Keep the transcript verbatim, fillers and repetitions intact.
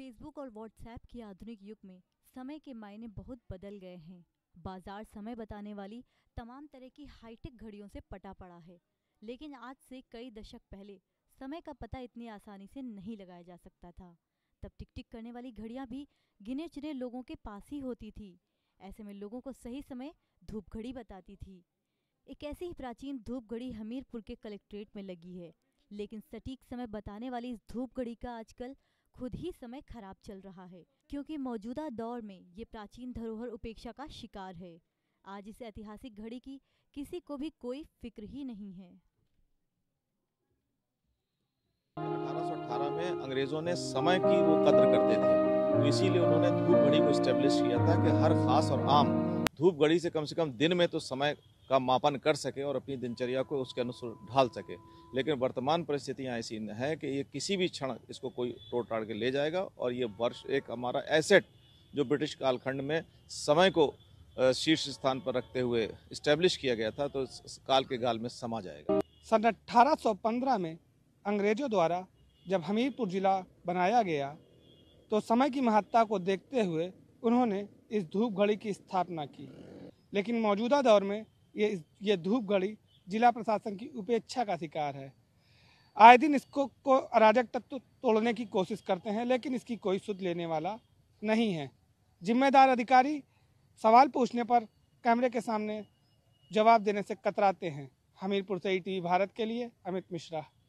Facebook और WhatsApp के आधुनिक युग में समय के मायने बहुत बदल गए हैं। बाजार समय बताने वाली तमाम तरह की हाईटेक घड़ियों से पटा पड़ा है, लेकिन आज से कई दशक पहले समय का पता इतनी आसानी से नहीं लगाया जा सकता था। तब टिक टिक करने वाली घड़ियां भी गिने चुने लोगों के पास ही होती थी। ऐसे में लोगों को सही समय धूप घड़ी बताती थी। एक ऐसी ही प्राचीन धूप घड़ी हमीरपुर के कलेक्ट्रेट में लगी है, लेकिन सटीक समय बताने वाली इस धूप घड़ी का आजकल खुद ही समय खराब चल रहा है, क्योंकि मौजूदा दौर में ये प्राचीन धरोहर उपेक्षा का शिकार है। आज इस ऐतिहासिक घड़ी की किसी को भी कोई फिक्र ही नहीं है। अठारह सौ अठारह में अंग्रेजों ने समय की वो कद्र करते थे, तो इसीलिए उन्होंने धूप घड़ी को स्टेब्लिश किया था कि हर खास और आम धूप घड़ी से कम से कम दिन में तो समय का मापन कर सके और अपनी दिनचर्या को उसके अनुसार ढाल सके। लेकिन वर्तमान परिस्थितियां ऐसी है कि ये किसी भी क्षण इसको कोई तोड़ ताड़ के ले जाएगा और ये वर्ष एक हमारा एसेट जो ब्रिटिश कालखंड में समय को शीर्ष स्थान पर रखते हुए इस्टेब्लिश किया गया था, तो काल के गाल में समा जाएगा। सन अठारह सौ पंद्रह में अंग्रेजों द्वारा जब हमीरपुर जिला बनाया गया तो समय की महत्ता को देखते हुए उन्होंने इस धूप घड़ी की स्थापना की। लेकिन मौजूदा दौर में ये ये धूप घड़ी जिला प्रशासन की उपेक्षा का शिकार है। आए दिन इसको को अराजक तत्व तोड़ने की कोशिश करते हैं, लेकिन इसकी कोई सुध लेने वाला नहीं है। जिम्मेदार अधिकारी सवाल पूछने पर कैमरे के सामने जवाब देने से कतराते हैं। हमीरपुर से ई टी वी भारत के लिए अमित मिश्रा।